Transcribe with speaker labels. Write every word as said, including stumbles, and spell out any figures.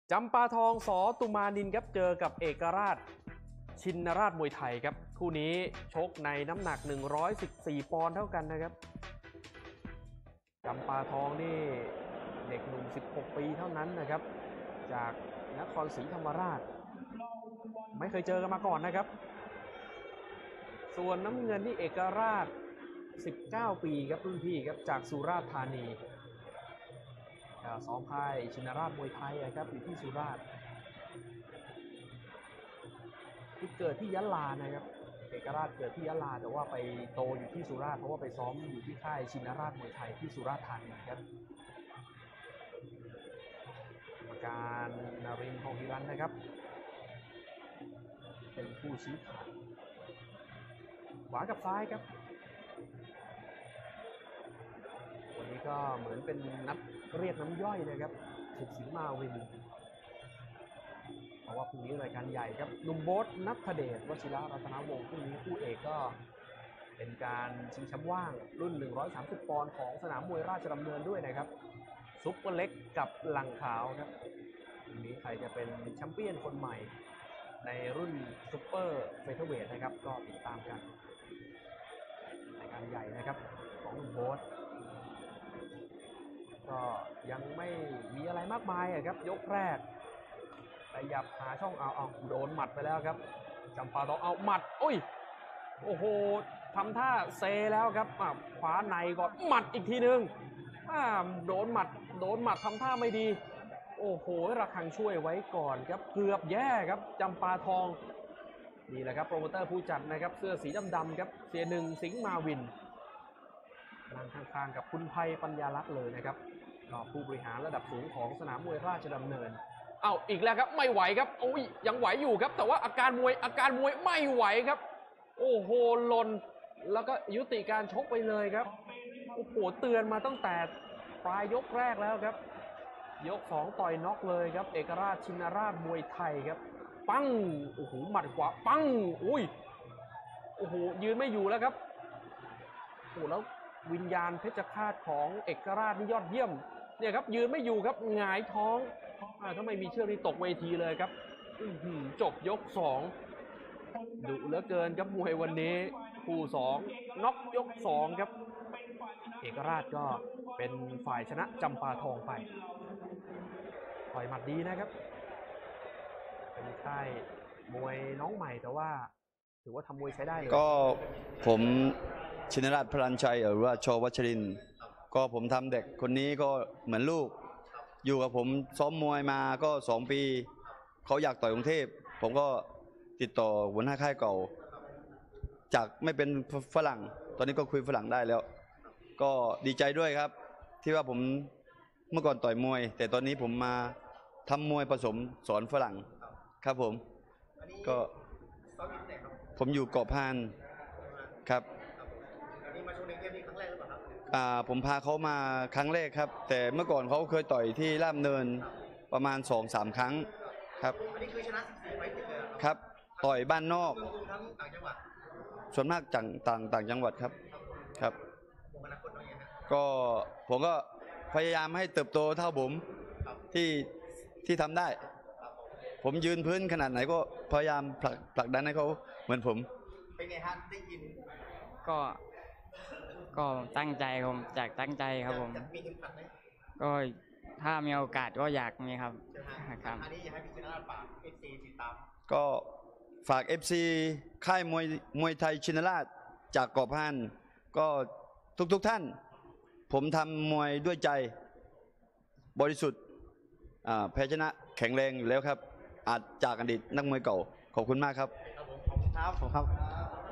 Speaker 1: จำปาทองสตุมานินครับเจอกับเอกราชชินราชมวยไทยครับคู่นี้ชกในน้ำหนักหนึ่งร้อยสิบสี่ปอนด์เท่ากันนะครับจำปาทองนี่เด็กหนุ่มสิบหกปีเท่านั้นนะครับจากนครศรีธรรมราชไม่เคยเจอกันมาก่อนนะครับส่วนน้ำเงินนี่เอกราชสิบเก้าปีครับรุ่นพี่ครับจากสุราษฎร์ธานีซ้อมค่ายชินราชมวยไทยครับอยู่ที่สุราษฎร์ที่เกิดที่ยะลานะครับเอกราชเกิดที่ยะลาแต่ว่าไปโตอยู่ที่สุราษฎร์เพราะว่าไปซ้อมอยู่ที่ค่ายชินราชมวยไทยที่สุราษฎร์ธานีครับกรรมการนรินทร์ ทองฮิรันนะครับเป็นผู้ชี้ขาดขวากับซ้ายครับวันนี้ก็เหมือนเป็นนัดเรียกน้ำย่อยนะครับศึกสิงห์มาวินเพราะว่าพรุ่งนี้รายการใหญ่ครับหนุ่มโบ๊ทนัทเดชวชิระรัตนวงศ์พรุ่งนี้คู่เอกก็เป็นการชิงแชมป์ว่างรุ่นหนึ่งร้อยสามสิบปอนด์ของสนามมวยราชดำเนินด้วยนะครับซุปเปอร์เล็กกับหลังขาวครับวันนี้ใครจะเป็นแชมเปี้ยนคนใหม่ในรุ่นซุปเปอร์เฟเธอร์เวทนะครับก็ติดตามกันรายการใหญ่นะครับของหนุ่มโบ๊ทก็ยังไม่มีอะไรมากมายครับยกแรกแต่หยับหาช่องเอาเอาโดนหมัดไปแล้วครับจำปาทองเอาหมัดโอ้ยโอ้โหทำท่าเซแล้วครับขวาในก่อนหมัดอีกทีนึงโดนหมัดโดนหมัดทำท่าไม่ดีโอ้โหระฆังช่วยไว้ก่อนครับเกือบแย่ครับจำปาทองนี่แหละครับโปรโมเตอร์ผู้จัดนะครับเสื้อสีดำๆครับเสียหนึ่งสิงห์มาวินนั่งข้างๆกับคุณไพปัญญาลักษณ์เลยนะครับผู้บริหารระดับสูงของสนามมวยราชดำเนินเอาอีกแล้วครับไม่ไหวครับโอ้ยยังไหวอยู่ครับแต่ว่าอาการมวยอาการมวยไม่ไหวครับโอ้โหหล่นแล้วก็ยุติการชกไปเลยครับโอ้โหเตือนมาตั้งแต่ปลายยกแรกแล้วครับยกสองต่อยน็อกเลยครับเอกราชชินราชมวยไทยครับปั้งโอ้โหหมัดขวาปั้งอุ้ยโอ้โหยืนไม่อยู่แล้วครับโอ้แล้ววิญญาณเพชรฆาตของเอกราชนี่ยอดเยี่ยมเนี่ยครับยืนไม่อยู่ครับหงายท้องถ้าไม่มีเชือกนี่ตกเวทีเลยครับจบยกสองดุเหลือเกินครับมวยวันนี้คู่สองน็อกยกสองครับเอกราชก็เป็นฝ่ายชนะจำปาทองไปต่อยหมัดดีนะครับเป็นค่ายมวยน้องใหม่แต่ว่าถือว่าทำมวยใช้ได้เลย
Speaker 2: ก็ผมชินราชพลันชัยหรือว่าชวัชรินทร์ก็ผมทำเด็กคนนี้ก็เหมือนลูกอยู่กับผมซ้อมมวยมาก็สองปีเขาอยากต่อยกรุงเทพผมก็ติดต่อหัวหน้าค่ายเก่าจากไม่เป็นฝรั่งตอนนี้ก็คุยฝรั่งได้แล้วก็ดีใจด้วยครับที่ว่าผมเมื่อก่อนต่อยมวยแต่ตอนนี้ผมมาทำมวยผสมสอนฝรั่งครับผมก็ผมอยู่เกาะพานครับผมพาเขามาครั้งแรกครับแต่เมื่อก่อนเขาเคยต่อยที่ลาดเนินประมาณ สองสาม ครั้งครับอันนี้คือชนะสิบสี่ไฟต์ติดเลยครับต่อยบ้านนอกทั้งต่างจังหวัดส่วนมากต่างต่างต่างจังหวัดครับครับก็ผมก็พยายามให้เติบโตเท่าผมที่ที่ทำได้ผมยืนพื้นขนาดไหนก็พยายามผลักผลักดันให้เขาเหมือนผมเป็นไงฮะได้ยิน
Speaker 3: ก็ก็ตั้งใจผมจากตั้งใจครับผมก็ถ้ามีโอกาสก็อยากมีครับครับอันนี้อยากให้พิจารณาฝากเอฟซีติดตาม
Speaker 2: ก็ฝาก เอฟ ซี ค่ายมวยมวยไทยชินราชจากเกาะพานก็ทุกทุกท่านผมทำมวยด้วยใจบริสุทธิ์แพ้ชนะแข็งแรงอยู่แล้วครับอาจจากอดีตนักมวยเก่าขอบคุณมากครับ
Speaker 3: ขอบคุณครับผมครับ